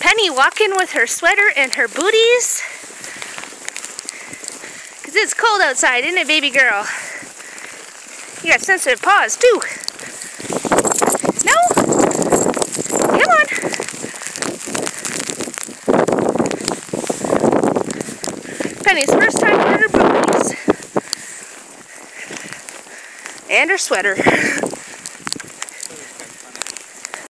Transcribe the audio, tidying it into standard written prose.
Penny walking with her sweater and her booties. Because it's cold outside, isn't it, baby girl? You got sensitive paws, too. No? Come on. Penny's first time in her booties. And her sweater.